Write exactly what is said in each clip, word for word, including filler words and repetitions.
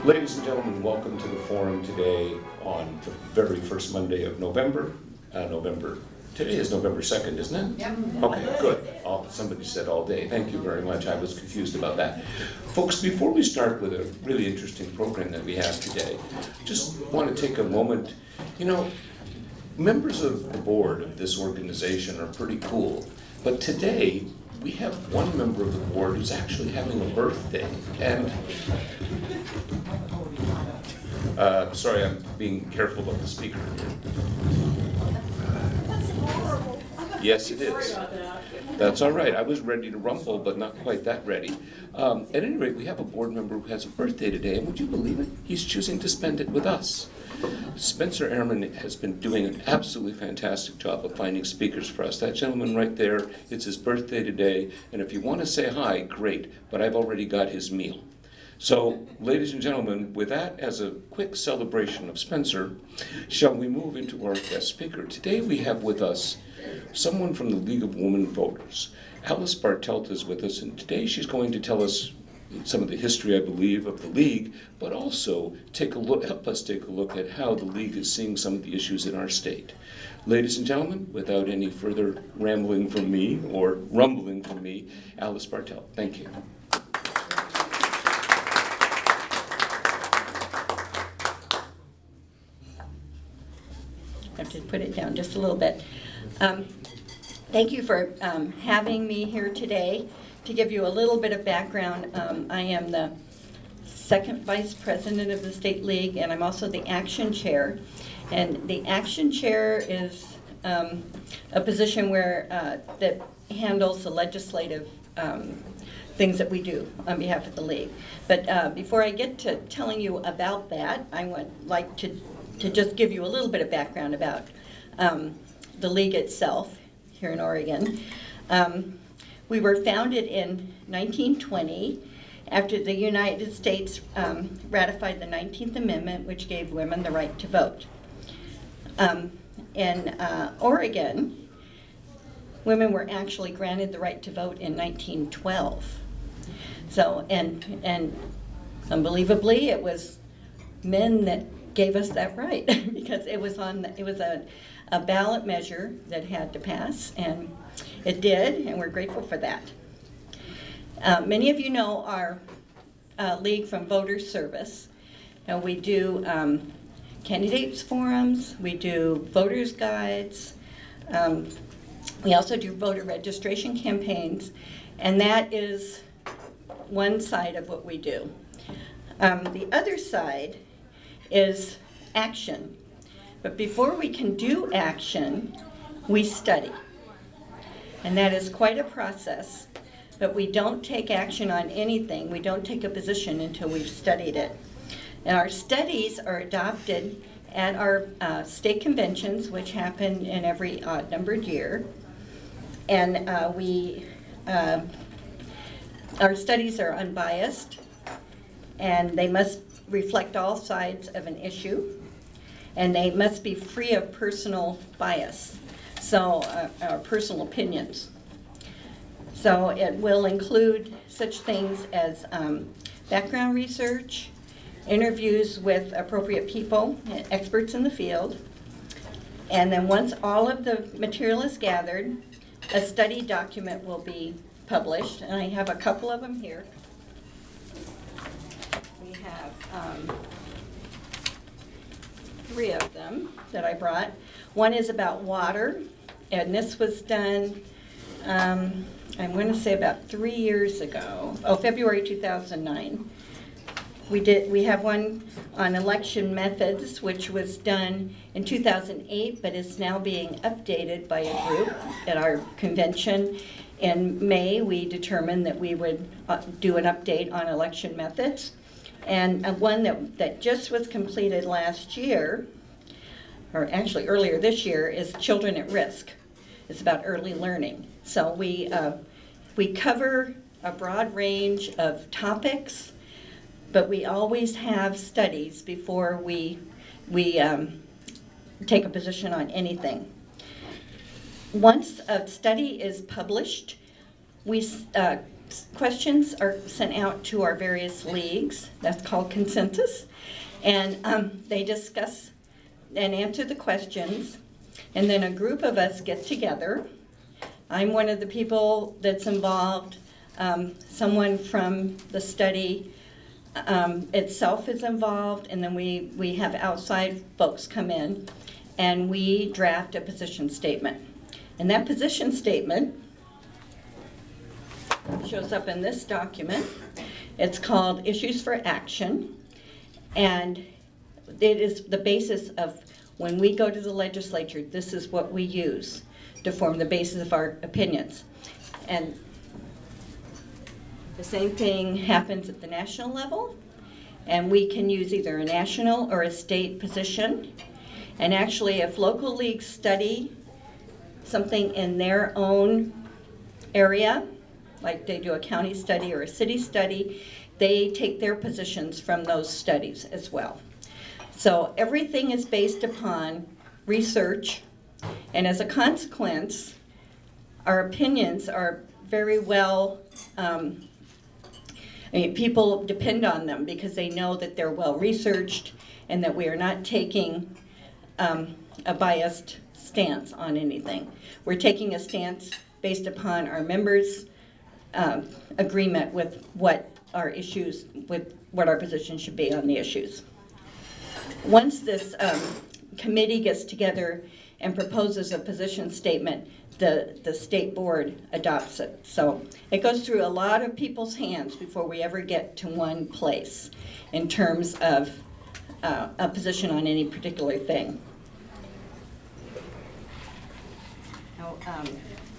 Ladies and gentlemen, welcome to the forum today on the very first Monday of November. Uh, November, today is November second, isn't it? Yep. Okay, good. All, somebody said all day. Thank you very much. I was confused about that. Folks, before we start with a really interesting program that we have today, just want to take a moment. You know, members of the board of this organization are pretty cool, but today we have one member of the board who's actually having a birthday. And uh, sorry, I'm being careful about the speaker here. That's horrible. Yes, it is. That's all right. I was ready to rumble, but not quite that ready. Um, at any rate, we have a board member who has a birthday today, and would you believe it? He's choosing to spend it with us. Spencer Ehrman has been doing an absolutely fantastic job of finding speakers for us. That gentleman right there, it's his birthday today, and if you want to say hi, great, but I've already got his meal. So, ladies and gentlemen, with that as a quick celebration of Spencer, shall we move into our guest speaker? Today we have with us someone from the League of Women Voters. Alice Bartelt is with us, and today she's going to tell us some of the history, I believe, of the League, but also take a look, help us take a look at how the League is seeing some of the issues in our state. Ladies and gentlemen, without any further rambling from me, or rumbling from me, Alice Bartelt. Thank you. I have to put it down just a little bit. Um, thank you for um, having me here today. To give you a little bit of background, um, I am the second vice president of the State League, and I'm also the action chair. And the action chair is um, a position where uh, that handles the legislative um, things that we do on behalf of the League. But uh, before I get to telling you about that, I would like to, to just give you a little bit of background about um, the League itself here in Oregon. Um, We were founded in nineteen twenty after the United States um, ratified the nineteenth Amendment, which gave women the right to vote. Um, in uh, Oregon, women were actually granted the right to vote in nineteen twelve. So, and, and unbelievably, it was men that gave us that right because it was on, the, it was a, a ballot measure that had to pass, and it did, and we're grateful for that. Uh, many of you know our uh, League from Voter Service. And we do um, candidates forums, we do voters guides, um, we also do voter registration campaigns, and that is one side of what we do. Um, the other side is action. But before we can do action, we study. And that is quite a process, but we don't take action on anything. We don't take a position until we've studied it. And our studies are adopted at our uh, state conventions, which happen in every odd-numbered year. And uh, we, uh, our studies are unbiased, and they must reflect all sides of an issue, and they must be free of personal bias. So, uh, our personal opinions. So it will include such things as um, background research, interviews with appropriate people, experts in the field, and then once all of the material is gathered, a study document will be published, and I have a couple of them here. We have um, three of them that I brought. One is about water, and this was done, um, I'm going to say about three years ago. Oh, February two thousand nine. We did. We have one on election methods, which was done in two thousand eight, but is now being updated by a group at our convention. In May, we determined that we would uh, do an update on election methods, and uh, one that that just was completed last year, or actually earlier this year, is Children at Risk. It's about early learning. So we, uh, we cover a broad range of topics, but we always have studies before we, we um, take a position on anything. Once a study is published, we uh, questions are sent out to our various leagues. That's called consensus. And um, they discuss and answer the questions. And then a group of us get together. I'm one of the people that's involved. Um, someone from the study um, itself is involved. And then we, we have outside folks come in. And we draft a position statement. And that position statement shows up in this document. It's called Issues for Action. And it is the basis of when we go to the legislature, this is what we use to form the basis of our opinions. And the same thing happens at the national level. And we can use either a national or a state position. And actually, if local leagues study something in their own area, like they do a county study or a city study, they take their positions from those studies as well. So everything is based upon research, and as a consequence, our opinions are very well, um, I mean, people depend on them because they know that they're well researched and that we are not taking um, a biased stance on anything. We're taking a stance based upon our members' um, agreement with what our issues, with what our position should be on the issues. Once this um, committee gets together and proposes a position statement, the, the state board adopts it. So it goes through a lot of people's hands before we ever get to one place in terms of uh, a position on any particular thing. Now, um,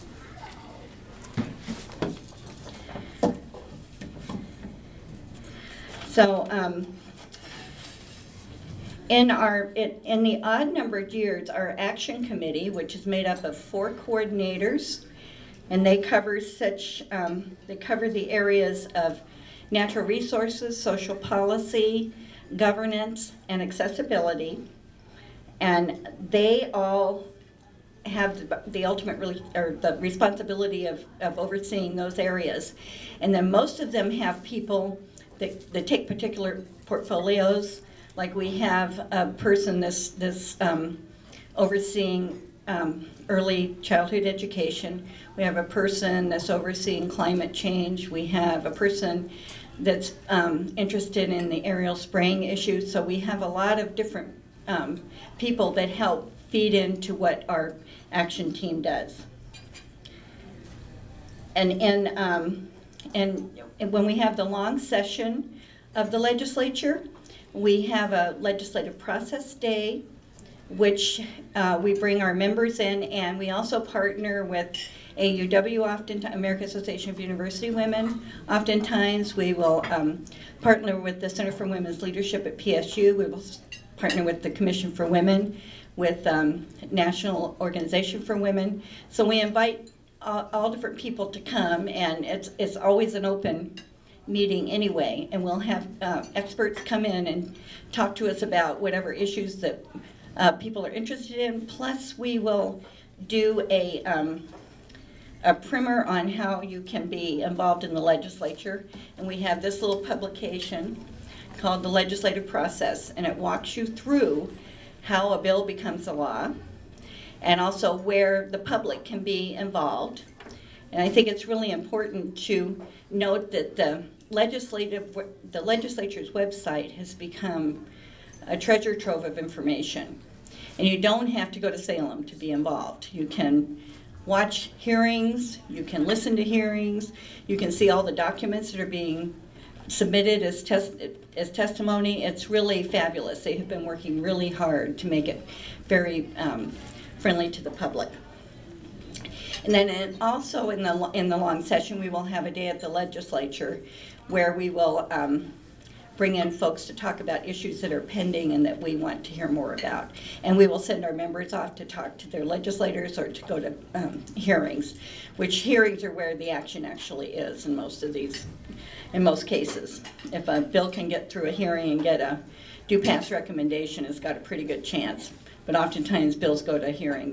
so um, in our in, in the odd-numbered years, our action committee, which is made up of four coordinators, and they cover such um, they cover the areas of natural resources, social policy, governance, and accessibility, and they all have the, the ultimate really, or the responsibility of, of overseeing those areas. And then most of them have people that, that take particular portfolios. Like we have a person this, this um, overseeing um, early childhood education. We have a person that's overseeing climate change. We have a person that's um, interested in the aerial spraying issue. So we have a lot of different um, people that help feed into what our action team does. And, in, um, and when we have the long session of the legislature, we have a legislative process day, which uh, we bring our members in, and we also partner with A U W, often American Association of University Women. Oftentimes we will um, partner with the Center for Women's Leadership at P S U. We will partner with the Commission for Women, with um, National Organization for Women. So we invite all, all different people to come, and it's, it's always an open meeting anyway, and we'll have uh, experts come in and talk to us about whatever issues that uh, people are interested in. Plus we will do a, um, a primer on how you can be involved in the legislature, and we have this little publication called The Legislative Process, and it walks you through how a bill becomes a law, and also where the public can be involved. And I think it's really important to note that the legislative, the legislature's website has become a treasure trove of information. And you don't have to go to Salem to be involved. You can watch hearings, you can listen to hearings, you can see all the documents that are being submitted as, tes as testimony. It's really fabulous. They have been working really hard to make it very um, friendly to the public. And then in, also in the, in the long session, we will have a day at the legislature where we will um, bring in folks to talk about issues that are pending and that we want to hear more about. And we will send our members off to talk to their legislators or to go to um, hearings, which hearings are where the action actually is in most of these, in most cases. If a bill can get through a hearing and get a do pass recommendation, it's got a pretty good chance. But oftentimes bills go to hearings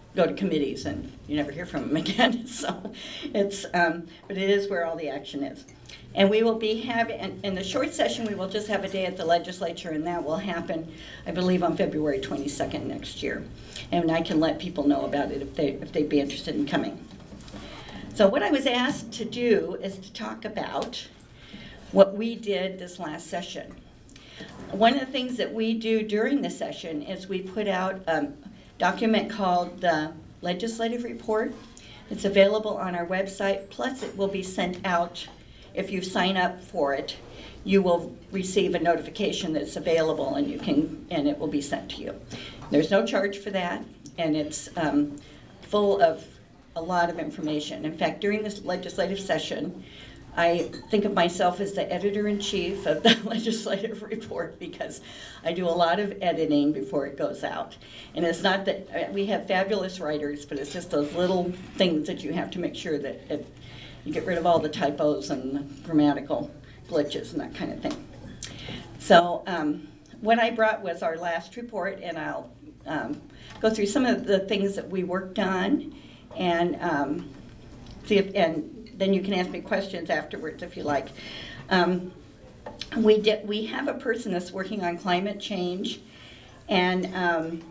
go to committees and you never hear from them again. So it's, um, but it is where all the action is. And we will be having, in, in the short session, we will just have a day at the legislature, and that will happen, I believe, on February twenty-second next year. And I can let people know about it if, they, if they'd be interested in coming. So what I was asked to do is to talk about what we did this last session. One of the things that we do during the session is we put out a document called the Legislative Report. It's available on our website, plus it will be sent out. If you sign up for it, you will receive a notification that it's available, and you can, and it will be sent to you. There's no charge for that, and it's um, full of a lot of information. In fact, during this legislative session, I think of myself as the editor-in-chief of the legislative report, because I do a lot of editing before it goes out. And it's not that we have fabulous writers, but it's just those little things that you have to make sure that it, you get rid of all the typos and the grammatical glitches and that kind of thing. So um, what I brought was our last report, and I'll um, go through some of the things that we worked on, and um, see if, and then you can ask me questions afterwards if you like. Um, we did. We have a person that's working on climate change, and um,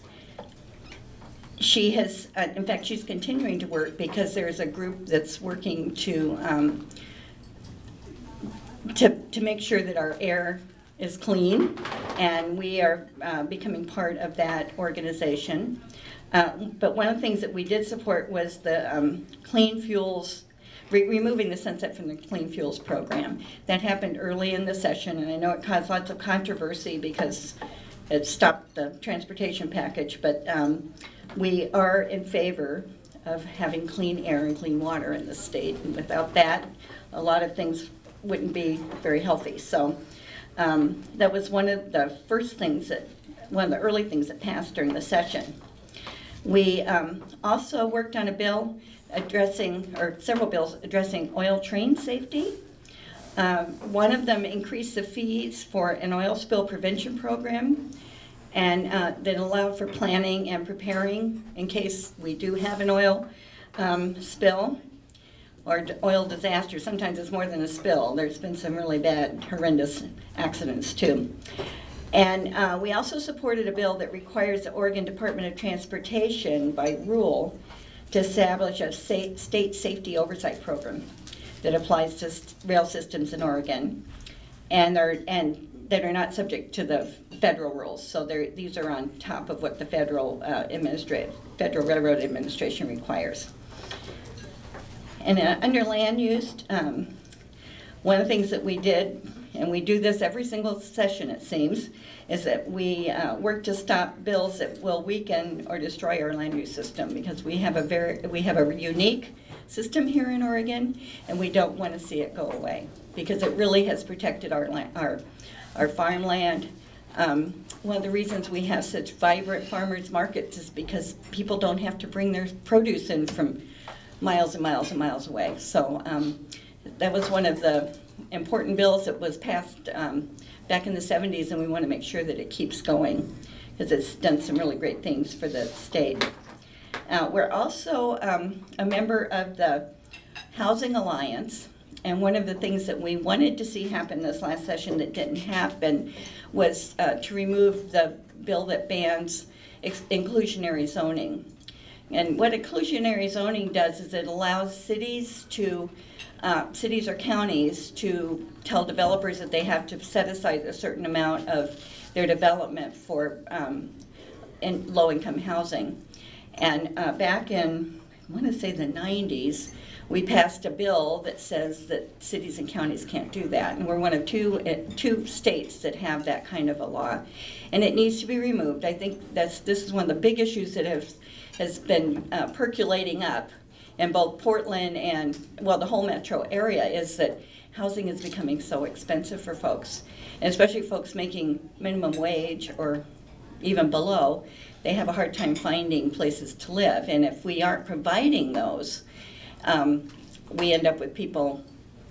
she has, uh, in fact, she's continuing to work because there's a group that's working to um, to to make sure that our air is clean, and we are uh, becoming part of that organization. Uh, but one of the things that we did support was the um, clean fuels. Re removing the sunset from the Clean Fuels program. That happened early in the session, and I know it caused lots of controversy because it stopped the transportation package, but um, we are in favor of having clean air and clean water in the state, and without that, a lot of things wouldn't be very healthy. So um, that was one of the first things that, one of the early things that passed during the session. We um, also worked on a bill addressing, or several bills addressing oil train safety. Um, one of them increased the fees for an oil spill prevention program, and uh, that allowed for planning and preparing in case we do have an oil um, spill or oil disaster. Sometimes it's more than a spill. There's been some really bad, horrendous accidents too. And uh, we also supported a bill that requires the Oregon Department of Transportation by rule to establish a state safety oversight program that applies to rail systems in Oregon, and are and that are not subject to the federal rules. So these are on top of what the federal uh, administrative Federal Railroad Administration requires. And uh, under land use, um, one of the things that we did, and we do this every single session it seems, is that we uh, work to stop bills that will weaken or destroy our land use system, because we have a very we have a unique system here in Oregon, and we don't want to see it go away because it really has protected our land, our our farmland. Um, one of the reasons we have such vibrant farmers markets is because people don't have to bring their produce in from miles and miles and miles away. So um, that was one of the important bills that was passed um, back in the seventies, and we want to make sure that it keeps going because it's done some really great things for the state. Uh, we're also um, a member of the Housing Alliance, and one of the things that we wanted to see happen this last session that didn't happen was uh, to remove the bill that bans ex inclusionary zoning. And what inclusionary zoning does is it allows cities to Uh, cities or counties to tell developers that they have to set aside a certain amount of their development for um, in low-income housing. And uh, back in, I want to say the nineties, we passed a bill that says that cities and counties can't do that. And we're one of two, uh, two states that have that kind of a law. And it needs to be removed. I think that's, this is one of the big issues that have, has been uh, percolating up in both Portland and, well, the whole metro area, is that housing is becoming so expensive for folks, and especially folks making minimum wage or even below. They have a hard time finding places to live, and if we aren't providing those, um, we end up with people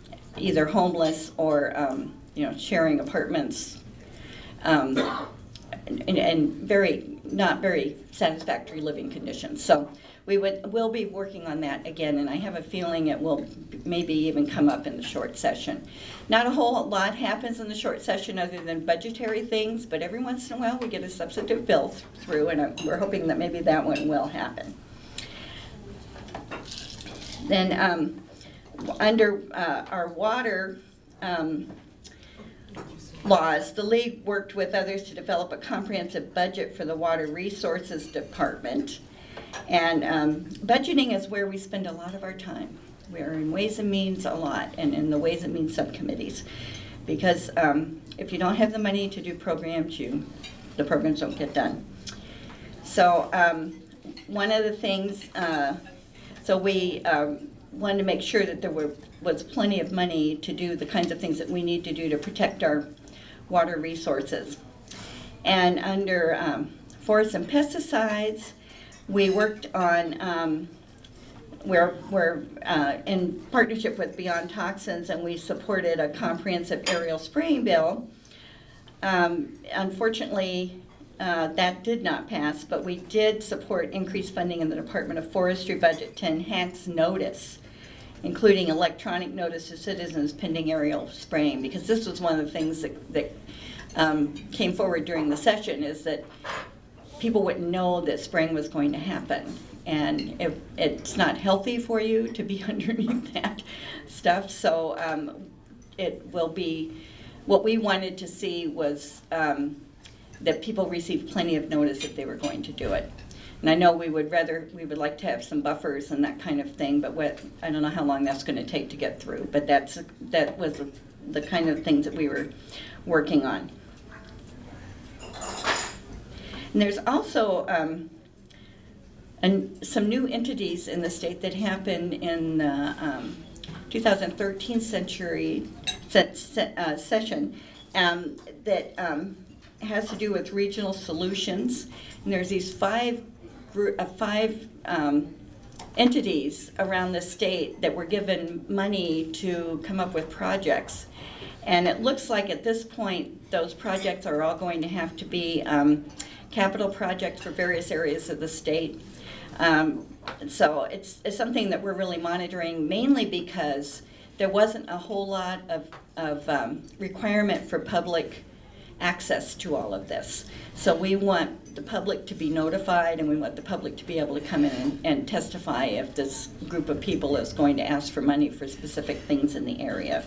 either homeless or um, you know, sharing apartments. Um, and, and very, not very satisfactory living conditions. So we would, will be working on that again, and I have a feeling it will maybe even come up in the short session. Not a whole lot happens in the short session other than budgetary things, but every once in a while we get a substantive bill th through, and I'm, we're hoping that maybe that one will happen. Then um, under uh, our water um, laws, the League worked with others to develop a comprehensive budget for the Water Resources Department. And um, budgeting is where we spend a lot of our time. We are in Ways and Means a lot, and in the Ways and Means subcommittees. Because um, if you don't have the money to do programs, you, the programs don't get done. So um, one of the things, uh, so we um, wanted to make sure that there were, was plenty of money to do the kinds of things that we need to do to protect our water resources. And under um, forests and pesticides, we worked on, um, we're, we're uh, in partnership with Beyond Toxins, and we supported a comprehensive aerial spraying bill. Um, unfortunately, uh, that did not pass, but we did support increased funding in the Department of Forestry budget to enhance notice, including electronic notice to citizens pending aerial spraying, because this was one of the things that, that um, came forward during the session, is that people wouldn't know that spraying was going to happen. And it, it's not healthy for you to be underneath that stuff. So um, it will be, what we wanted to see was um, that people received plenty of notice if they were going to do it. And I know we would rather, we would like to have some buffers and that kind of thing, but what, I don't know how long that's going to take to get through. But that's, that was the, the kind of things that we were working on. And there's also um, an, some new entities in the state that happened in the um, two thousand thirteen century se se uh, session um, that um, has to do with regional solutions. And there's these five, uh, five um, entities around the state that were given money to come up with projects. And it looks like at this point those projects are all going to have to be um, capital projects for various areas of the state. Um, so it's, it's something that we're really monitoring, mainly because there wasn't a whole lot of, of um, requirement for public access to all of this. So we want the public to be notified, and we want the public to be able to come in and, and testify if this group of people is going to ask for money for specific things in the area.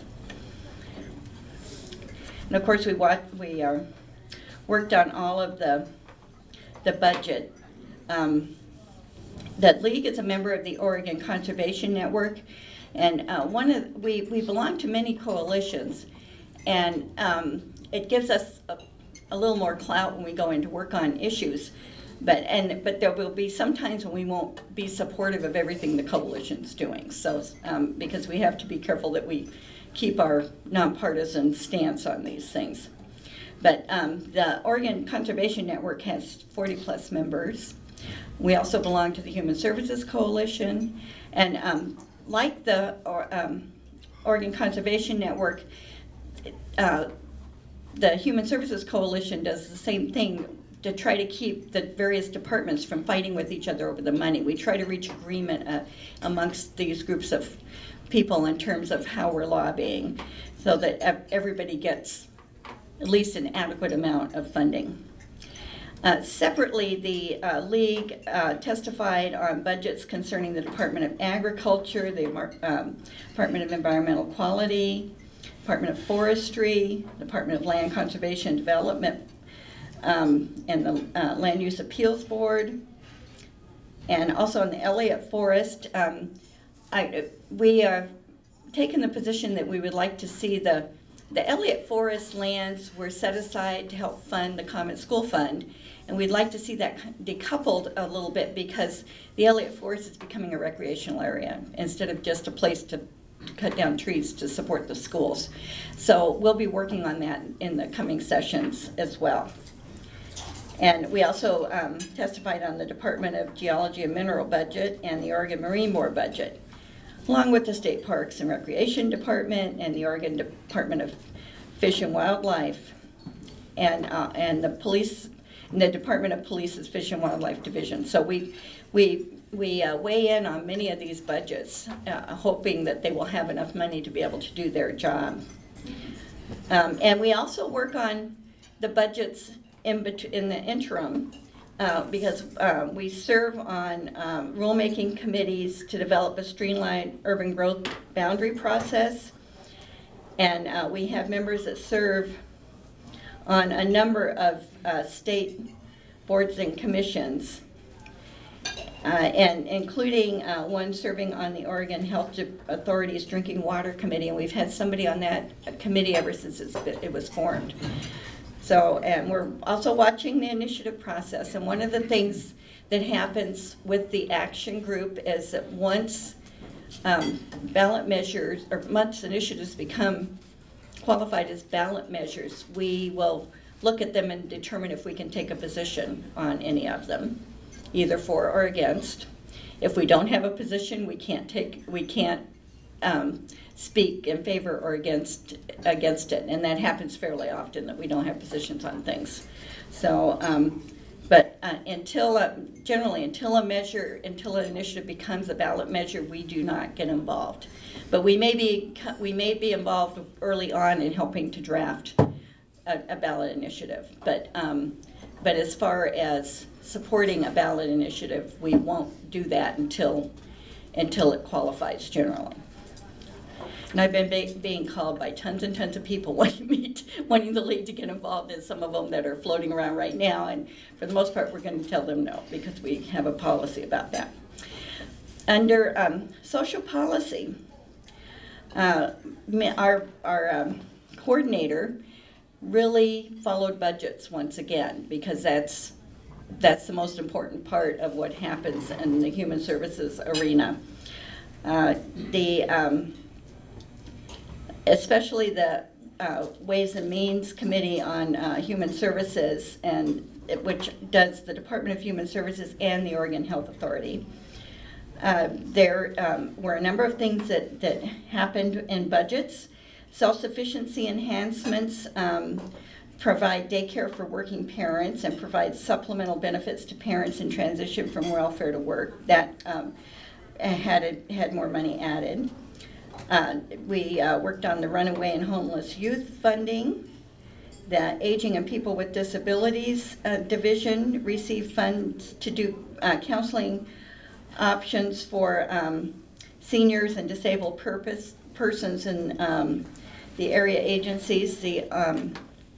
And of course we, watch, we uh, worked on all of the the budget. Um, the League is a member of the Oregon Conservation Network, and uh, one of we we belong to many coalitions, and um, it gives us a, a little more clout when we go in to work on issues. But and but there will be some times when we won't be supportive of everything the coalition's doing. So um, because we have to be careful that we keep our nonpartisan stance on these things. But um, the Oregon Conservation Network has forty plus members. We also belong to the Human Services Coalition. And um, like the or, um, Oregon Conservation Network, uh, the Human Services Coalition does the same thing to try to keep the various departments from fighting with each other over the money. We try to reach agreement uh, amongst these groups of people in terms of how we're lobbying, so that everybody gets at least an adequate amount of funding. Uh, separately, the uh, League uh, testified on budgets concerning the Department of Agriculture, the um, Department of Environmental Quality, Department of Forestry, Department of Land Conservation and Development, um, and the uh, Land Use Appeals Board, and also on the Elliott Forest. Um, I, we are taking the position that we would like to see the The Elliott Forest lands were set aside to help fund the Common School Fund, and we'd like to see that decoupled a little bit, because the Elliott Forest is becoming a recreational area instead of just a place to cut down trees to support the schools. So we'll be working on that in the coming sessions as well. And we also um, testified on the Department of Geology and Mineral budget and the Oregon Marine Board budget, along with the State Parks and Recreation Department and the Oregon Department of Fish and Wildlife, and uh, and the police and the Department of Police's Fish and Wildlife Division. So we, we, we uh, weigh in on many of these budgets, uh, hoping that they will have enough money to be able to do their job. Um, and we also work on the budgets in, in the interim, uh, because uh, we serve on um, rulemaking committees to develop a streamlined urban growth boundary process. And uh, we have members that serve on a number of uh, state boards and commissions, uh, and including uh, one serving on the Oregon Health Authority's Drinking Water Committee, and we've had somebody on that committee ever since it's been, it was formed. So, and we're also watching the initiative process, and one of the things that happens with the action group is that once um, ballot measures, or once initiatives become qualified as ballot measures, we will look at them and determine if we can take a position on any of them, either for or against. If we don't have a position, we can't take, we can't um, speak in favor or against against it, and that happens fairly often that we don't have positions on things. So, um, but uh, until uh, generally until a measure, until an initiative becomes a ballot measure, we do not get involved. But we may be we may be involved early on in helping to draft a, a ballot initiative. But um, but as far as supporting a ballot initiative, we won't do that until until it qualifies generally. And I've been be being called by tons and tons of people wanting me to, wanting the league to get involved in some of them that are floating around right now. And for the most part, we're going to tell them no, because we have a policy about that. Under um, social policy, uh, our, our um, coordinator really followed budgets once again, because that's, that's the most important part of what happens in the human services arena. Uh, the um, especially the uh, Ways and Means Committee on uh, Human Services, and it, which does the Department of Human Services and the Oregon Health Authority. Uh, there um, were a number of things that, that happened in budgets. Self-sufficiency enhancements um, provide daycare for working parents and provide supplemental benefits to parents in transition from welfare to work. That um, had, a, had more money added. Uh, we uh, worked on the runaway and homeless youth funding. The Aging and People with Disabilities uh, Division received funds to do uh, counseling options for um, seniors and disabled purpose, persons in um, the area agencies. The, um,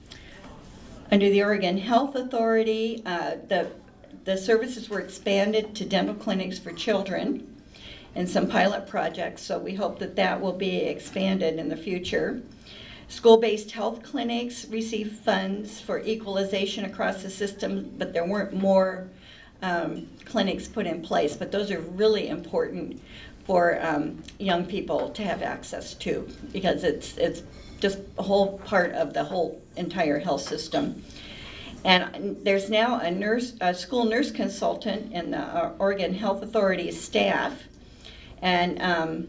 under the Oregon Health Authority, uh, the, the services were expanded to dental clinics for children and some pilot projects, so we hope that that will be expanded in the future. School-based health clinics receive funds for equalization across the system, but there weren't more um, clinics put in place, but those are really important for um, young people to have access to, because it's, it's just a whole part of the whole entire health system. And there's now a nurse, a school nurse consultant in the Oregon Health Authority staff. And um,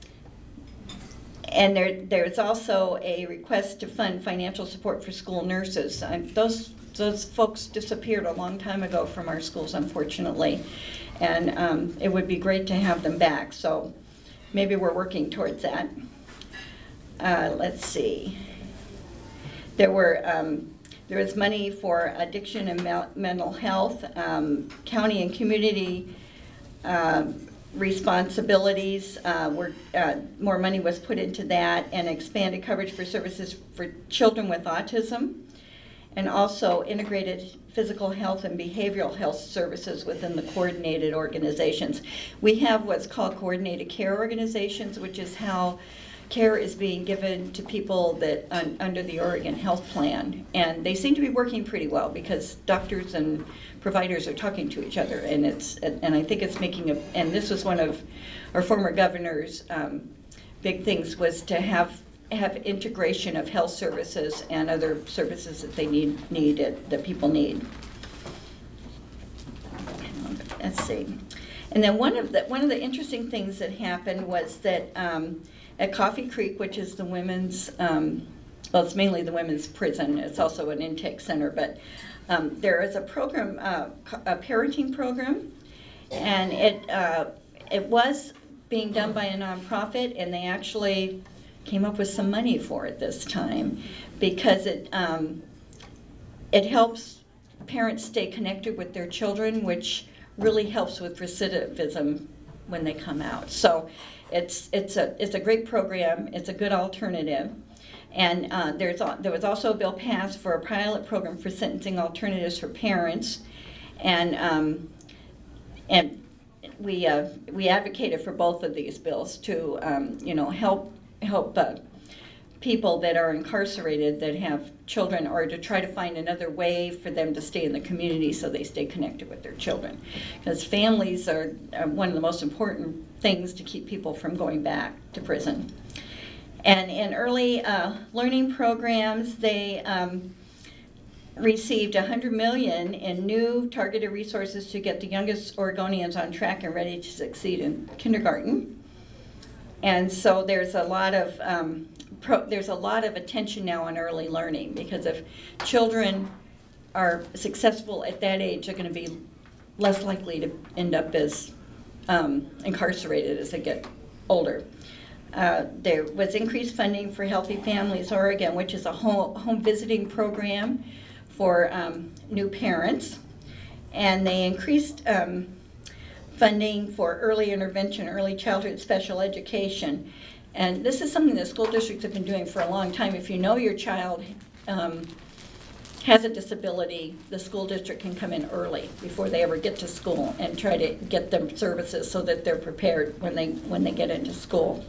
and there there's also a request to fund financial support for school nurses. Um, those those folks disappeared a long time ago from our schools, unfortunately, and um, it would be great to have them back. So maybe we're working towards that. Uh, let's see. There were um, there was money for addiction and mental health, um, county and community. Uh, responsibilities, uh, were, uh, more money was put into that, and expanded coverage for services for children with autism, and also integrated physical health and behavioral health services within the coordinated organizations. We have what's called coordinated care organizations, which is how care is being given to people that un, under the Oregon Health Plan, and they seem to be working pretty well because doctors and providers are talking to each other, and it's and I think it's making a, and this was one of our former governor's um, big things, was to have have integration of health services and other services that they need needed that people need. Let's see, and then one of the one of the interesting things that happened was that um, at Coffee Creek, which is the women's um, well, it's mainly the women's prison. It's also an intake center, but um, there is a program, uh, a parenting program, and it uh, it was being done by a nonprofit, and they actually came up with some money for it this time, because it um, it helps parents stay connected with their children, which really helps with recidivism when they come out. So it's it's a it's a great program. It's a good alternative. And uh, there's there was also a bill passed for a pilot program for sentencing alternatives for parents, and um, and we uh, we advocated for both of these bills to um, you know help help uh, people that are incarcerated that have children, or to try to find another way for them to stay in the community so they stay connected with their children, because families are, are one of the most important things to keep people from going back to prison. And in early uh, learning programs, they um, received one hundred million dollars in new targeted resources to get the youngest Oregonians on track and ready to succeed in kindergarten. And so there's a lot of um, pro there's a lot of attention now on early learning, because if children are successful at that age, they're going to be less likely to end up as um, incarcerated as they get older. Uh, there was increased funding for Healthy Families Oregon, which is a home, home visiting program for um, new parents. And they increased um, funding for early intervention, early childhood special education. And this is something that school districts have been doing for a long time. If you know your child um, has a disability, the school district can come in early before they ever get to school and try to get them services so that they're prepared when they, when they get into school.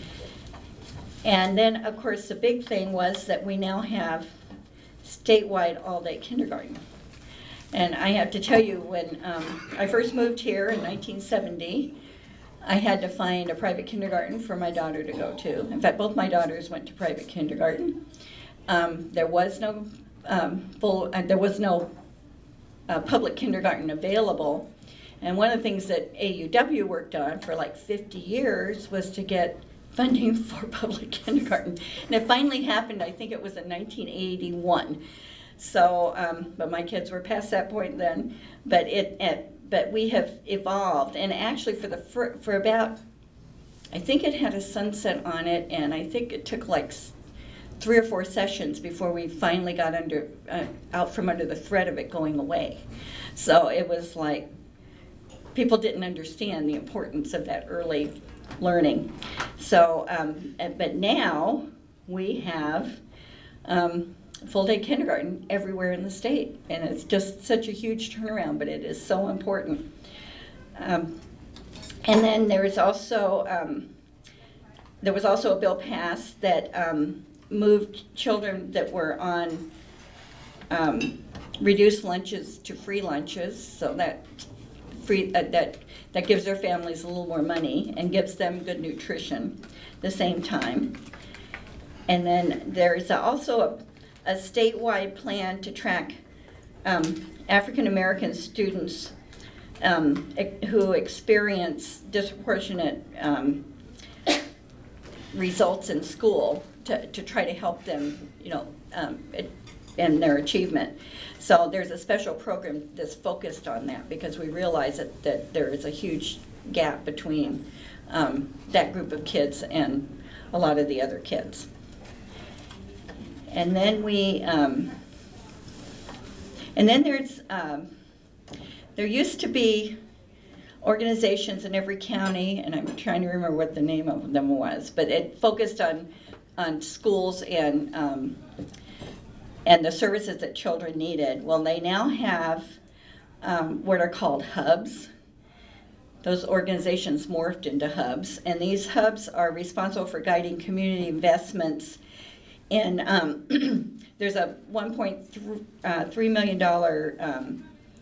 And then, of course, the big thing was that we now have statewide all-day kindergarten. And I have to tell you, when um, I first moved here in nineteen seventy, I had to find a private kindergarten for my daughter to go to. In fact, both my daughters went to private kindergarten. Um, there was no um, full, uh, there was no uh, public kindergarten available. And one of the things that A U W worked on for like fifty years was to get funding for public kindergarten. And it finally happened, I think it was in nineteen eighty-one. So, um, but my kids were past that point then. But it, it but we have evolved, and actually for the for, for about, I think it had a sunset on it, and I think it took like three or four sessions before we finally got under uh, out from under the threat of it going away. So it was like people didn't understand the importance of that early learning. So, um, but now we have um, full-day kindergarten everywhere in the state, and it's just such a huge turnaround, but it is so important. Um, and then there is also um, there was also a bill passed that um, moved children that were on um, reduced lunches to free lunches, so that free uh, that that gives their families a little more money and gives them good nutrition at the same time. And then there's also a, a statewide plan to track um, African American students um, who experience disproportionate um, results in school to, to try to help them, you know, um, it, in their achievement. So there's a special program that's focused on that, because we realize that, that there is a huge gap between um, that group of kids and a lot of the other kids. And then we, um, and then there's, um, there used to be organizations in every county, and I'm trying to remember what the name of them was, but it focused on, on schools and um, and the services that children needed. Well, they now have um, what are called hubs. Those organizations morphed into hubs, and these hubs are responsible for guiding community investments. And um, there's a one point three million dollars um,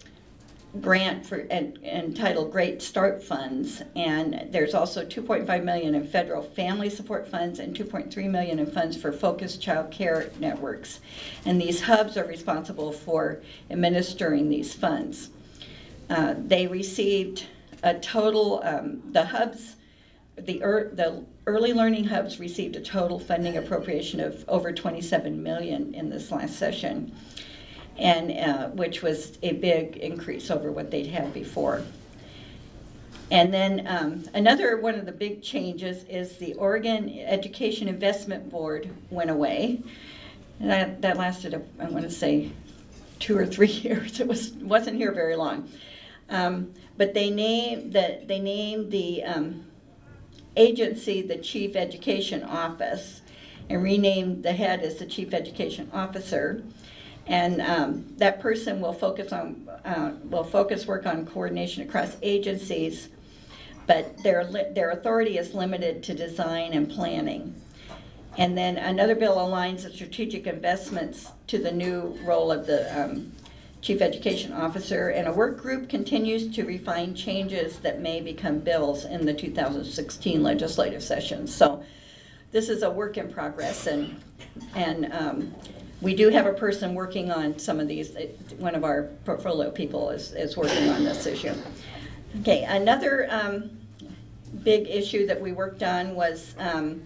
grant for and, entitled Great Start Funds, and there's also two point five million dollars in federal family support funds and two point three million dollars in funds for focused child care networks. And these hubs are responsible for administering these funds. Uh, they received a total, um, the hubs the, er, the early learning hubs received a total funding appropriation of over twenty-seven million dollars in this last session, and uh, which was a big increase over what they'd had before. And then um, another one of the big changes is the Oregon Education Investment Board went away. And that, that lasted, a, I want to say, two or three years. It was, wasn't here very long. Um, but they named the, they named the um, agency the Chief Education Office and renamed the head as the Chief Education Officer. And um, that person will focus on, uh, will focus work on coordination across agencies, but their, their authority is limited to design and planning. And then another bill aligns the strategic investments to the new role of the um, Chief Education Officer, and a work group continues to refine changes that may become bills in the two thousand sixteen legislative session. So this is a work in progress, and, and um, we do have a person working on some of these. One of our portfolio people is, is working on this issue. Okay, another um, big issue that we worked on was um,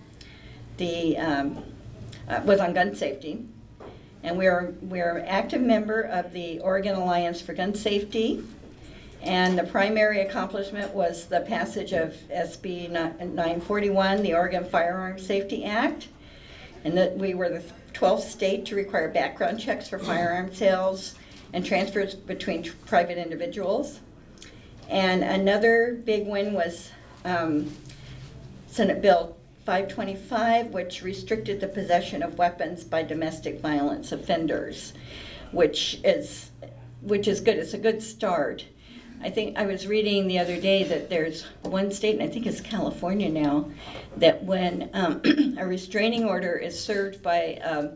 the um, uh, was on gun safety, and we're we're an active member of the Oregon Alliance for Gun Safety, and the primary accomplishment was the passage of S B nine forty-one, the Oregon Firearm Safety Act, and that we were the twelfth state to require background checks for firearm sales and transfers between private individuals. And another big win was um, Senate Bill five twenty-five, which restricted the possession of weapons by domestic violence offenders, which is which is good. It's a good start. I think I was reading the other day that there's one state, and I think it's California now, that when um, a restraining order is served by um,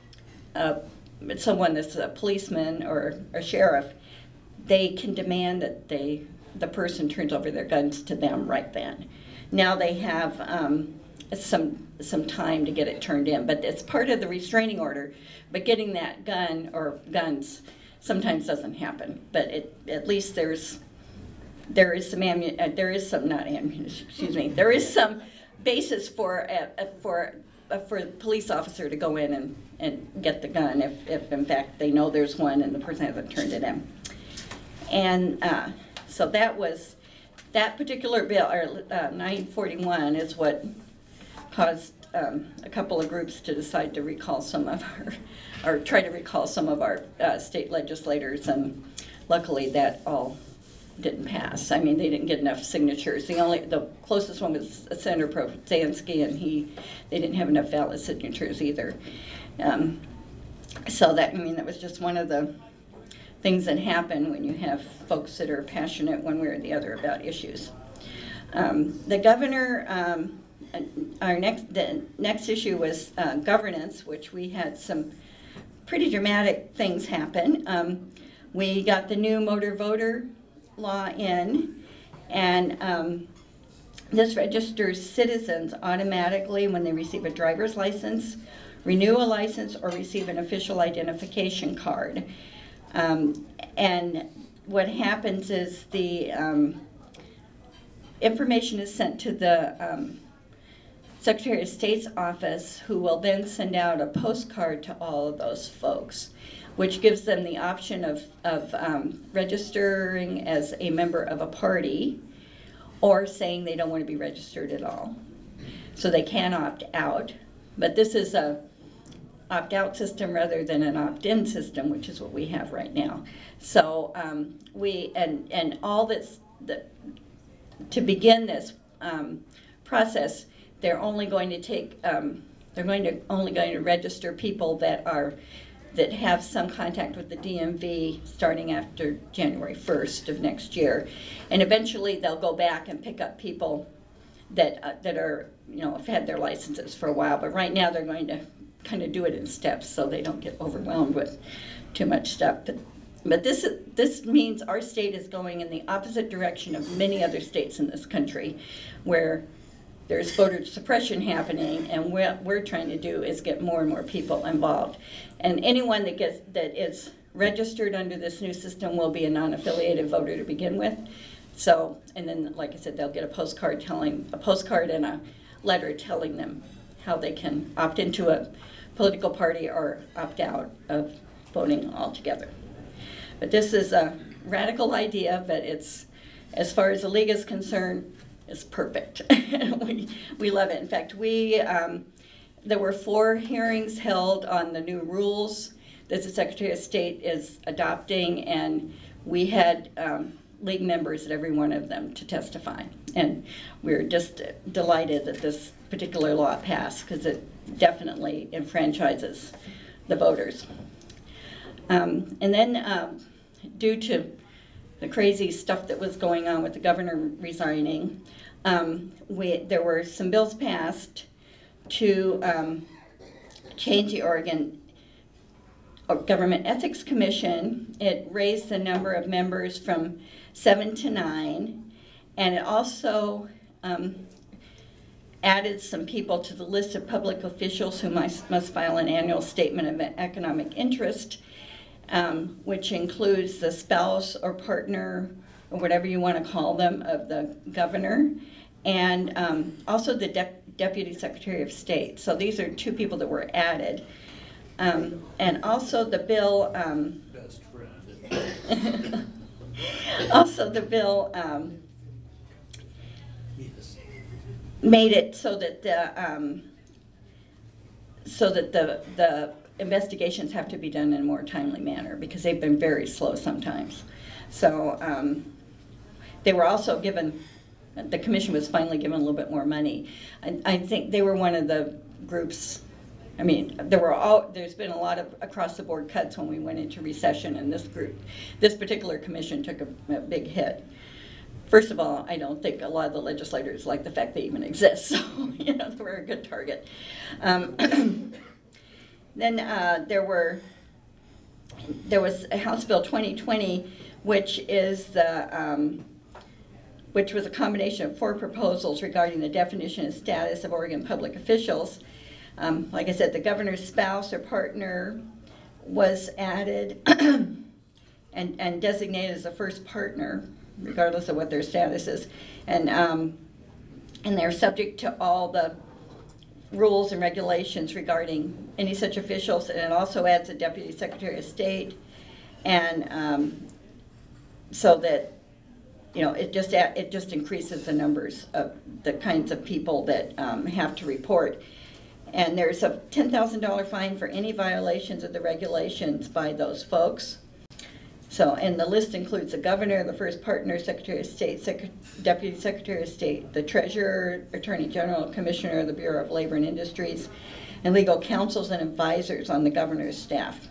uh, someone that's a policeman or a sheriff, they can demand that they the person turns over their guns to them right then. Now they have um, some some time to get it turned in, but it's part of the restraining order. But getting that gun or guns sometimes doesn't happen. But it, at least there's there is some ammu uh, there is some not ammunition. Excuse me. There is some basis for uh, for uh, for a police officer to go in and and get the gun if if in fact they know there's one and the person hasn't turned it in. And uh, so that was that particular bill, or uh, nine forty-one, is what caused um, a couple of groups to decide to recall some of our, or try to recall some of our uh, state legislators, and luckily that all didn't pass. I mean, they didn't get enough signatures. The only, the closest one was Senator Prozansky, and he, they didn't have enough valid signatures either. Um, so that, I mean, that was just one of the things that happen when you have folks that are passionate one way or the other about issues. Um, the governor, um, our next, the next issue was uh, governance, which we had some pretty dramatic things happen. Um, we got the new motor voter law in, and um, this registers citizens automatically when they receive a driver's license, renew a license, or receive an official identification card. Um, and what happens is the um, information is sent to the um, Secretary of State's office, who will then send out a postcard to all of those folks, which gives them the option of, of um, registering as a member of a party or saying they don't want to be registered at all. So they can opt out, but this is a opt-out system rather than an opt-in system, which is what we have right now. So um, we, and, and all this, the, to begin this um, process, they're only going to take, um, they're going to only going to register people that are, that have some contact with the D M V starting after January first of next year. And eventually they'll go back and pick up people that, uh, that are, you know, have had their licenses for a while, but right now they're going to kind of do it in steps so they don't get overwhelmed with too much stuff. But, but this, this means our state is going in the opposite direction of many other states in this country, where there's voter suppression happening, and what we're trying to do is get more and more people involved. And anyone that gets that is registered under this new system will be a non-affiliated voter to begin with. So, and then, like I said, they'll get a postcard telling, a postcard and a letter telling them how they can opt into a political party or opt out of voting altogether. But this is a radical idea, but it's, as far as the league is concerned, it's perfect. we, we love it. In fact, we, um, there were four hearings held on the new rules that the Secretary of State is adopting, and we had um, league members at every one of them to testify. And we're just delighted that this particular law passed, because it definitely enfranchises the voters. Um, and then um, due to the crazy stuff that was going on with the governor resigning, um, we, there were some bills passed to um, change the Oregon Government Ethics Commission. It raised the number of members from seven to nine, and it also um, added some people to the list of public officials who must, must file an annual statement of economic interest, um, which includes the spouse or partner, or whatever you want to call them, of the governor, and um, also the de Deputy Secretary of State. So these are two people that were added. Um, and also the bill, um, Best friend. also the bill um, made it so that the um, so that the the investigations have to be done in a more timely manner, because they've been very slow sometimes. So um, they were also given, the commission was finally given a little bit more money. I, I think they were one of the groups. I mean, there were all, there's been a lot of across-the-board cuts when we went into recession, and this group, this particular commission took a, a big hit. First of all, I don't think a lot of the legislators like the fact they even exist, so, you know, they were a good target. Um, then uh, there were, there was a House Bill twenty twenty, which is the, um, which was a combination of four proposals regarding the definition and status of Oregon public officials. Um, like I said, the governor's spouse or partner was added and, and designated as the first partner, regardless of what their status is. And, um, and they're subject to all the rules and regulations regarding any such officials. And it also adds a Deputy Secretary of State. And um, so that, you know, it just, it just increases the numbers of the kinds of people that um, have to report. And there's a ten thousand dollar fine for any violations of the regulations by those folks. So, and the list includes the governor, the first partner, Secretary of State, Sec Deputy Secretary of State, the treasurer, Attorney General, Commissioner of the Bureau of Labor and Industries, and legal counsels and advisors on the governor's staff.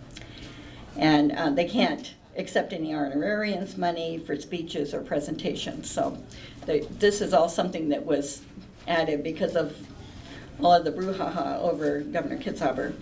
And uh, they can't accept any honorariums, money for speeches or presentations. So they, this is all something that was added because of all of the brouhaha over Governor Kitzhaber.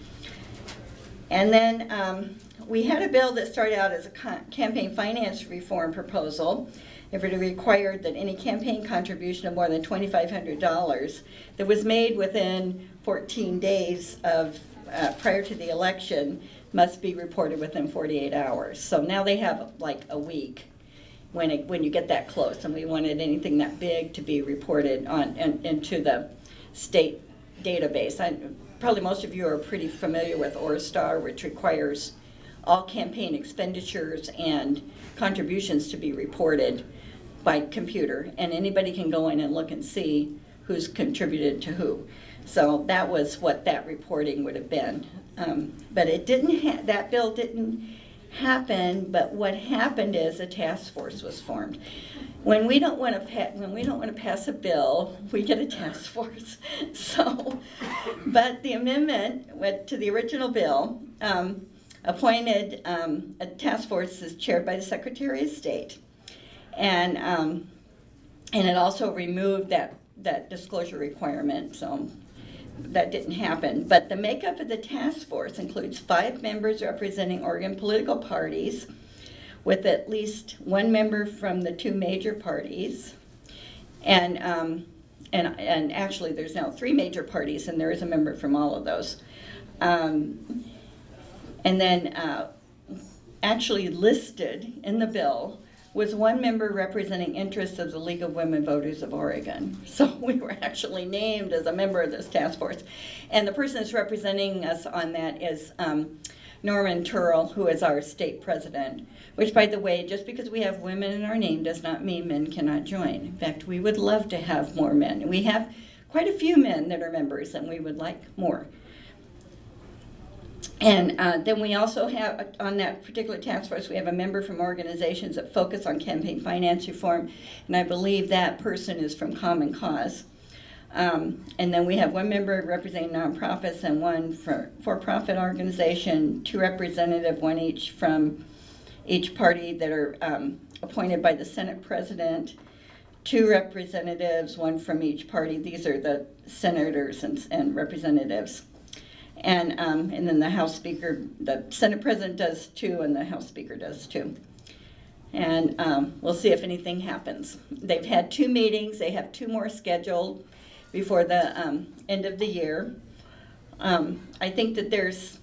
And then um, we had a bill that started out as a campaign finance reform proposal. If it required that any campaign contribution of more than twenty-five hundred dollars that was made within fourteen days of uh, prior to the election must be reported within forty-eight hours. So now they have like a week when it, when you get that close, and we wanted anything that big to be reported on and into the state database. I, probably most of you are pretty familiar with ORSTAR, which requires all campaign expenditures and contributions to be reported by computer, and anybody can go in and look and see who's contributed to who. So that was what that reporting would have been. Um, but it didn't ha that bill didn't happen, but what happened is a task force was formed. When we don't want to pa when we don't want to pass a bill, we get a task force. So, but the amendment went to the original bill, um, appointed um, a task force is chaired by the Secretary of State, and um, and it also removed that that disclosure requirement. So that didn't happen. But the makeup of the task force includes five members representing Oregon political parties, with at least one member from the two major parties, and um, and and actually there's now three major parties, and there is a member from all of those. Um, and then uh, actually listed in the bill was one member representing interests of the League of Women Voters of Oregon. So we were actually named as a member of this task force. And the person that's representing us on that is um, Norman Turrell, who is our state president, which, by the way, just because we have women in our name does not mean men cannot join. In fact, we would love to have more men. We have quite a few men that are members, and we would like more. And uh, then we also have, on that particular task force, we have a member from organizations that focus on campaign finance reform, and I believe that person is from Common Cause. Um, and then we have one member representing nonprofits and one for for-profit organization, two representative, one each from each party that are um, appointed by the Senate President, two representatives, one from each party. These are the senators and, and representatives. And, um, and then the House Speaker, the Senate President does two, and the House Speaker does two. And um, we'll see if anything happens. They've had two meetings. They have two more scheduled before the um, end of the year. Um, I think that there's,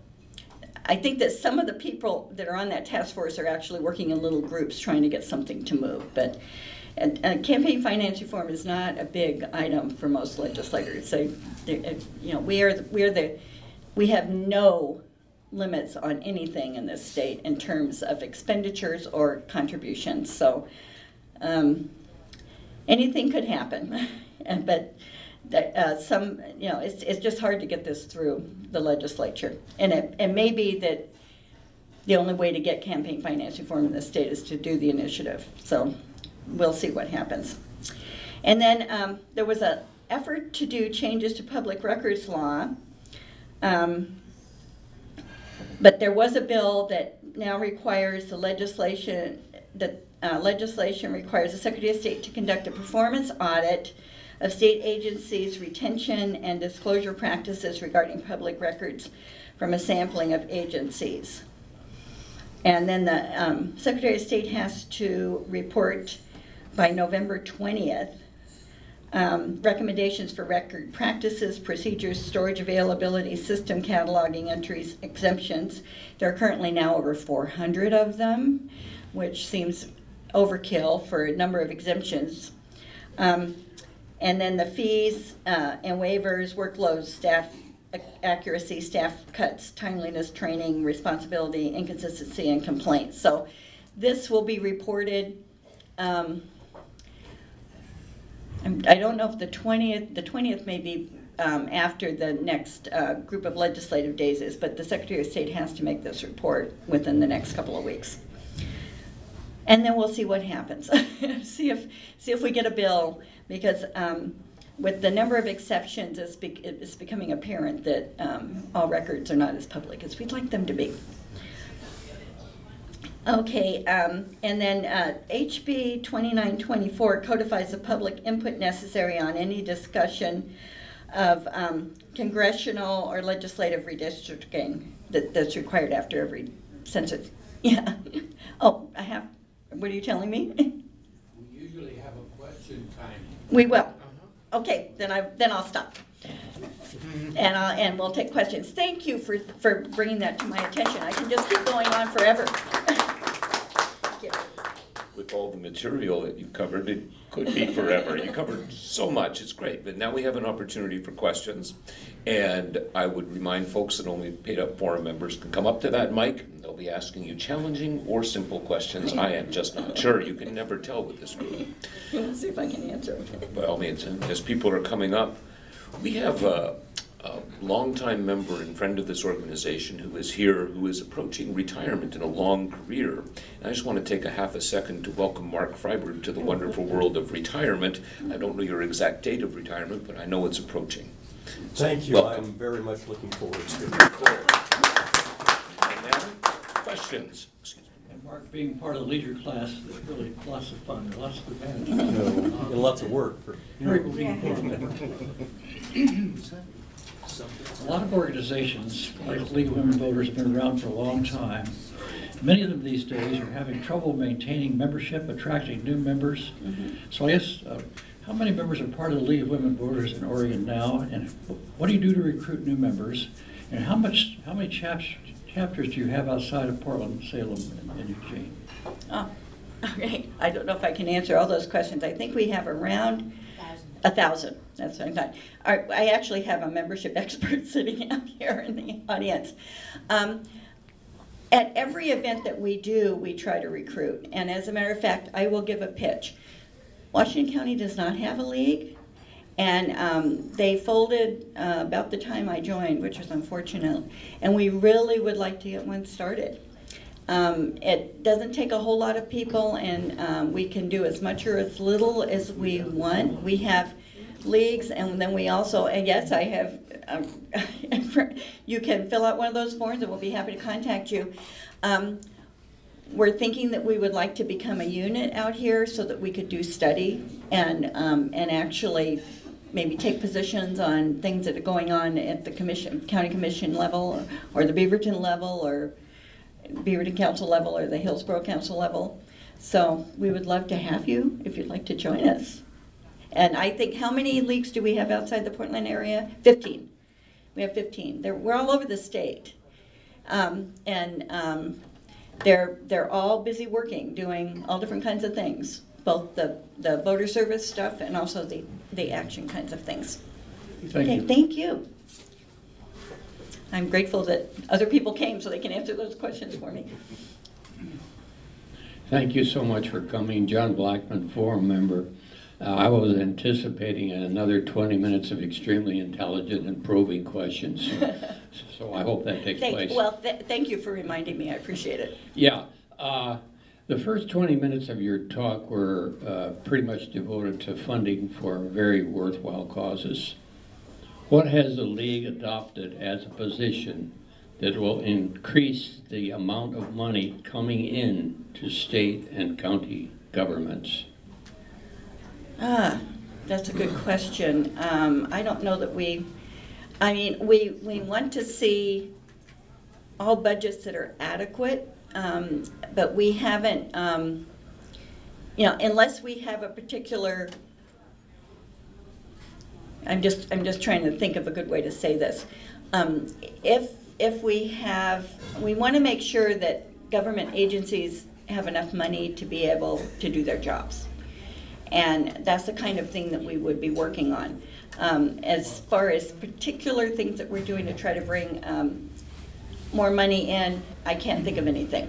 I think that some of the people that are on that task force are actually working in little groups trying to get something to move. But and, and campaign finance reform is not a big item for most legislators. They, they, you know, we are the, we are the we have no limits on anything in this state in terms of expenditures or contributions. So um, anything could happen, but that, uh, some, you know, it's it's just hard to get this through the legislature, and it it may be that the only way to get campaign finance reform in this state is to do the initiative. So we'll see what happens. And then um, there was an effort to do changes to public records law. Um, but there was a bill that now requires the legislation, that uh, legislation requires the Secretary of State to conduct a performance audit of state agencies' retention and disclosure practices regarding public records from a sampling of agencies. And then the um, Secretary of State has to report by November twentieth Um, recommendations for record practices, procedures, storage availability, system cataloging entries, exemptions. There are currently now over four hundred of them, which seems overkill for a number of exemptions. Um, and then the fees uh, and waivers, workloads, staff accuracy, staff cuts, timeliness, training, responsibility, inconsistency, and complaints. So this will be reported. Um, I don't know if the twentieth, the twentieth may be um, after the next uh, group of legislative days is, but the Secretary of State has to make this report within the next couple of weeks. And then we'll see what happens. see if see if we get a bill, because um, with the number of exceptions, it's, be it's becoming apparent that um, all records are not as public as we'd like them to be. Okay, um, and then uh, H B twenty-nine twenty-four codifies the public input necessary on any discussion of um, congressional or legislative redistricting that, that's required after every census. Yeah. Oh, I have. What are you telling me? We usually have a question time. We will. Okay, then I then I'll stop. And uh, and we'll take questions. Thank you for for bringing that to my attention. I can just keep going on forever. With all the material that you've covered, it could be forever. You covered so much, it's great. But now we have an opportunity for questions. And I would remind folks that only paid up forum members can come up to that mic. They'll be asking you challenging or simple questions. I am just not sure. You can never tell with this group. Let's see if I can answer. By all means, as people are coming up, we have a, a longtime member and friend of this organization who is here, who is approaching retirement in a long career. And I just want to take a half a second to welcome Mark Freiberg to the wonderful world of retirement. I don't know your exact date of retirement, but I know it's approaching. Thank you. Welcome. I'm very much looking forward to it. And now, questions? Excuse me. And Mark, being part of the leader class is really lots of fun, lots of advantages. You know, and lots of work for Very A lot of organizations, like the League of Women Voters, have been around for a long time. Many of them these days are having trouble maintaining membership, attracting new members. Mm-hmm. So I guess, uh, how many members are part of the League of Women Voters in Oregon now, and what do you do to recruit new members? And how much, how many chaps, chapters do you have outside of Portland, Salem, and, and Eugene? Oh. Okay, I don't know if I can answer all those questions. I think we have around a thousand. That's what I thought. I, I actually have a membership expert sitting out here in the audience. Um, at every event that we do, we try to recruit. And as a matter of fact, I will give a pitch. Washington County does not have a league. And um, they folded uh, about the time I joined, which was unfortunate. And we really would like to get one started. Um, it doesn't take a whole lot of people, and um, we can do as much or as little as we want. We have leagues, and then we also, and yes, I have, um, you can fill out one of those forms, and we'll be happy to contact you. Um, we're thinking that we would like to become a unit out here so that we could do study and um, and actually maybe take positions on things that are going on at the commission, county commission level, or, or the Beaverton level, or Beaverton Council level, or the Hillsborough Council level. So we would love to have you if you'd like to join us. And I think, how many leagues do we have outside the Portland area? fifteen. We have fifteen. They're, we're all over the state. Um, and um, they're, they're all busy working, doing all different kinds of things, both the, the voter service stuff and also the, the action kinds of things. Thank okay, you. Thank you. I'm grateful that other people came so they can answer those questions for me. Thank you so much for coming. John Blackman, forum member. Uh, I was anticipating another twenty minutes of extremely intelligent and probing questions. So, so I hope that takes thank, place. Well, th thank you for reminding me. I appreciate it. Yeah. Uh, the first twenty minutes of your talk were uh, pretty much devoted to funding for very worthwhile causes. What has the League adopted as a position that will increase the amount of money coming in to state and county governments? Ah, that's a good question. Um, I don't know that we, I mean, we, we want to see all budgets that are adequate, um, but we haven't, um, you know, unless we have a particular, I'm just, I'm just trying to think of a good way to say this. Um, if, if we have, we want to make sure that government agencies have enough money to be able to do their jobs. And that's the kind of thing that we would be working on. Um, as far as particular things that we're doing to try to bring um, more money in, I can't think of anything.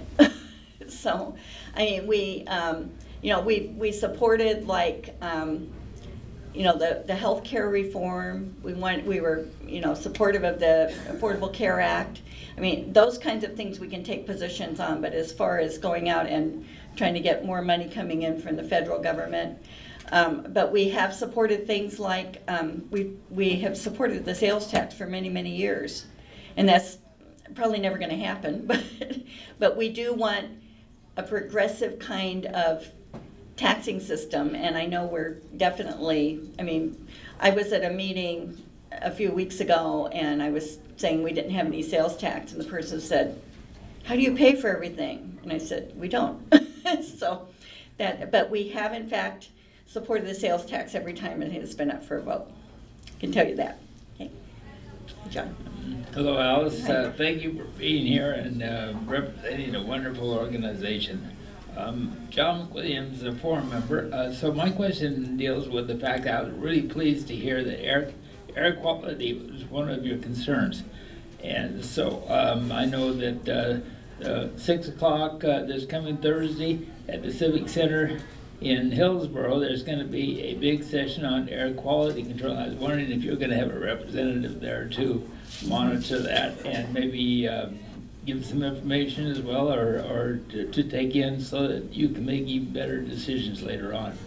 So, I mean, we, um, you know, we, we supported like, um, you know, the, the health care reform. We want, we were, you know, supportive of the Affordable Care Act. I mean, those kinds of things we can take positions on, but as far as going out and trying to get more money coming in from the federal government. Um, but we have supported things like, um, we, we have supported the sales tax for many, many years. And that's probably never gonna happen, but, but we do want a progressive kind of taxing system, and I know we're definitely, I mean, I was at a meeting a few weeks ago and I was saying we didn't have any sales tax, and the person said, how do you pay for everything? And I said, we don't. So that, but we have in fact supported the sales tax every time it has been up for a vote. I can tell you that. Okay. John. Hello, Alice. Uh, thank you for being here and uh, representing a wonderful organization. Um, John McWilliams, a forum member. Uh, so my question deals with the fact that I was really pleased to hear that air, air quality was one of your concerns. And so um, I know that uh, uh, six o'clock uh, this coming Thursday at the Civic Center in Hillsborough, there's going to be a big session on air quality control. I was wondering if you're going to have a representative there to monitor that and maybe uh, give some information as well, or, or to, to take in so that you can make even better decisions later on.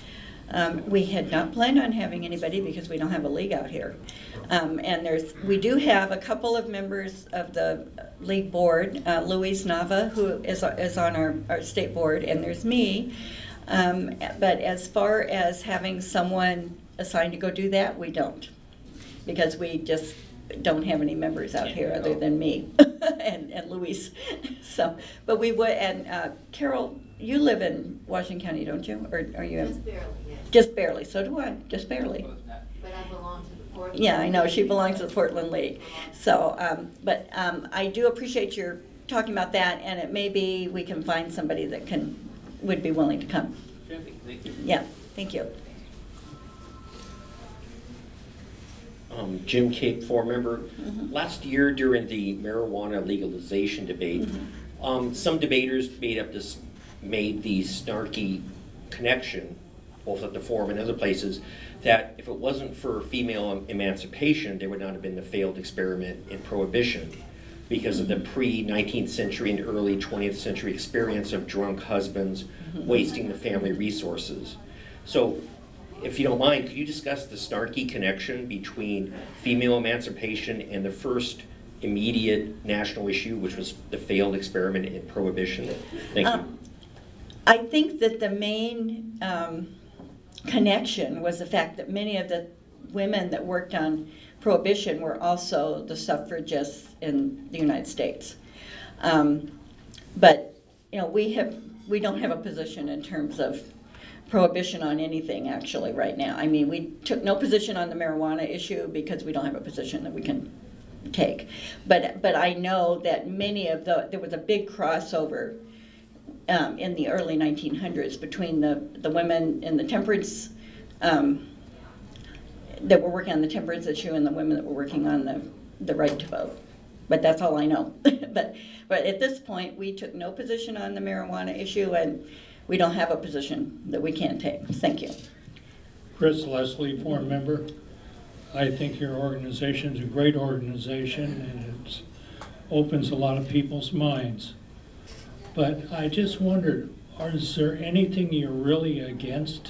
Um, we had not planned on having anybody because we don't have a league out here. Um, and there's, we do have a couple of members of the league board, uh, Luis Nava, who is, is on our, our state board, and there's me. Um, but as far as having someone assigned to go do that, we don't. Because we just don't have any members out here other than me and, and Luis. So, but we would, and uh, Carol, you live in Washington County, don't you? Or are you? Just barely, yes. Just barely, so do I, just barely. But I belong to the Portland. Yeah, I know, she belongs to the Portland League. So, um, but um, I do appreciate your talking about that, and it may be we can find somebody that can would be willing to come. Thank you. Yeah, thank you. Um, Jim Cape, forum member. Mm-hmm. Last year during the marijuana legalization debate, Mm-hmm. um, some debaters made up this, made the snarky connection, both at the forum and other places, that if it wasn't for female emancipation, there would not have been the failed experiment in prohibition because of the pre-nineteenth century and early twentieth century experience of drunk husbands wasting the family resources. So, if you don't mind, could you discuss the snarky connection between female emancipation and the first immediate national issue, which was the failed experiment in prohibition? Thank you. Um, I think that the main um, connection was the fact that many of the women that worked on prohibition were also the suffragists in the United States. Um, but, you know, we have, we don't have a position in terms of prohibition on anything actually right now. I mean, we took no position on the marijuana issue because we don't have a position that we can take. But but I know that many of the, there was a big crossover um, in the early nineteen hundreds between the, the women in the temperance, um, that were working on the temperance issue and the women that were working on the, the right to vote. But that's all I know. but but at this point, we took no position on the marijuana issue, and we don't have a position that we can't take. Thank you. Chris Leslie, forum member. I think your organization is a great organization and it opens a lot of people's minds. But I just wondered, is there anything you're really against?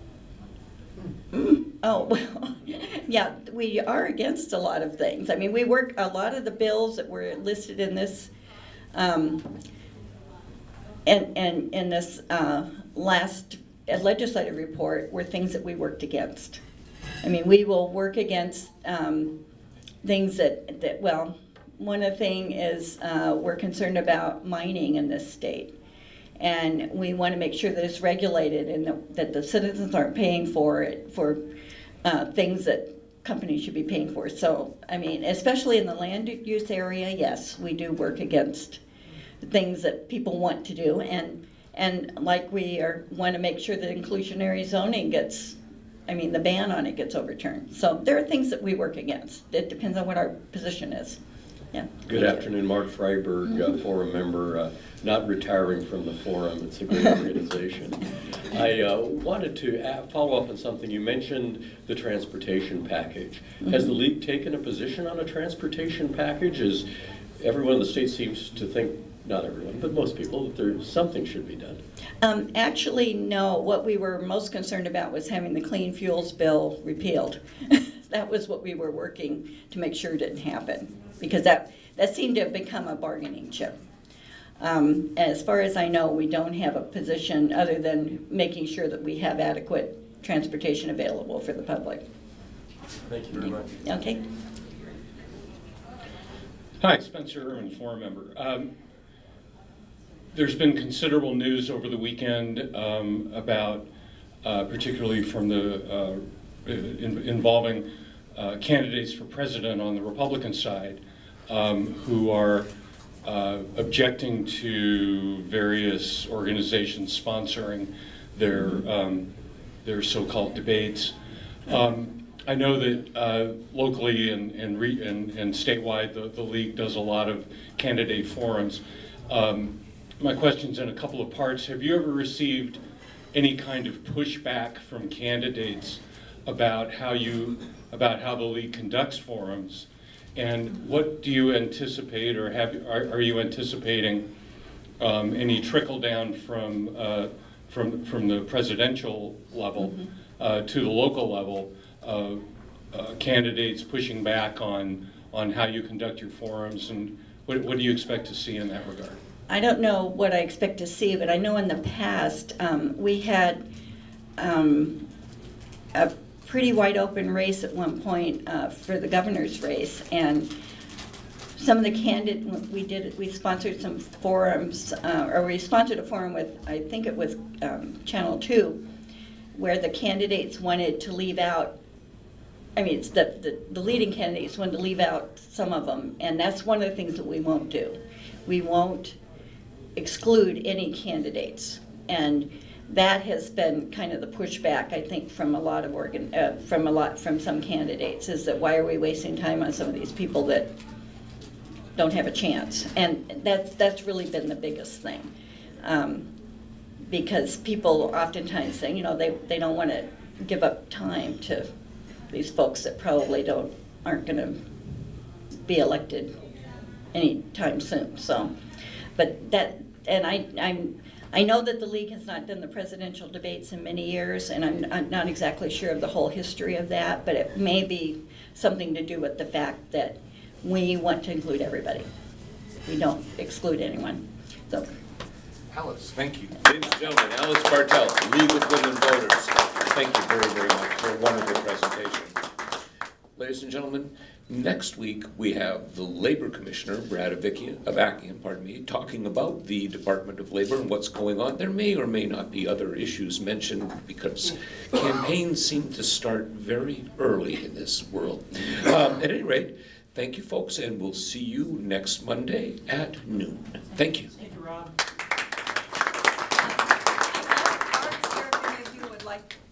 Oh, well, yeah, we are against a lot of things. I mean, we work, a lot of the bills that were listed in this um, and, and in this uh, last legislative report were things that we worked against. I mean, we will work against um, things that, that, well, one of the thing is uh, we're concerned about mining in this state. And we want to make sure that it's regulated and that, that the citizens aren't paying for it, for uh, things that companies should be paying for. So, I mean, especially in the land use area, yes, we do work against things that people want to do, and and like we are want to make sure that inclusionary zoning gets, I mean, the ban on it gets overturned. So there are things that we work against. It depends on what our position is. Yeah. Good afternoon, Mark Freiberg, mm-hmm. uh, forum member, uh, not retiring from the forum. It's a great organization. I uh, wanted to add, follow up on something. You mentioned the transportation package. Mm-hmm. Has the league taken a position on a transportation package? As everyone in the state seems to think, not everyone, but most people, that there's something should be done. Um, actually, no. What we were most concerned about was having the clean fuels bill repealed. That was what we were working to make sure didn't happen, because that, that seemed to have become a bargaining chip. Um, as far as I know, we don't have a position other than making sure that we have adequate transportation available for the public. Thank you very much. Okay. Hi, Spencer Irwin, forum member. Um, there's been considerable news over the weekend um, about, uh, particularly from the uh, in, involving uh, candidates for president on the Republican side, um, who are uh, objecting to various organizations sponsoring their um, their so-called debates. Um, I know that uh, locally and and, re and and statewide, the, the league does a lot of candidate forums. Um, my question's in a couple of parts. Have you ever received any kind of pushback from candidates about how you about how the league conducts forums, and what do you anticipate, or have are, are you anticipating um, any trickle down from uh, from from the presidential level mm-hmm. uh, to the local level? Uh, uh, candidates pushing back on on how you conduct your forums, and what, what do you expect to see in that regard? I don't know what I expect to see, but I know in the past um, we had um, a pretty wide open race at one point uh, for the governor's race, and some of the candidates, we did, we sponsored some forums, uh, or we sponsored a forum with, I think it was um, Channel two, where the candidates wanted to leave out, I mean, it's the, the, the leading candidates wanted to leave out some of them, and that's one of the things that we won't do. We won't exclude any candidates. And that has been kind of the pushback, I think, from a lot of organ, uh, from a lot, from some candidates, is that why are we wasting time on some of these people that don't have a chance? And that's, that's really been the biggest thing. Um, because people oftentimes say, you know, they, they don't want to give up time to these folks that probably don't, aren't going to be elected anytime soon. So, but that, and I, I'm, I know that the league has not done the presidential debates in many years, and I'm, I'm not exactly sure of the whole history of that, but it may be something to do with the fact that we want to include everybody. We don't exclude anyone. So, Alice, thank you. Ladies and gentlemen, Alice Bartelt, League of Women Voters. Thank you very, very much for a wonderful presentation. Ladies and gentlemen, next week we have the Labor Commissioner, Brad Avakian, Avakian, pardon me, talking about the Department of Labor and what's going on. There may or may not be other issues mentioned because campaigns seem to start very early in this world. Um, at any rate, thank you, folks, and we'll see you next Monday at noon. Thank you. Thank you, Rob. If you would like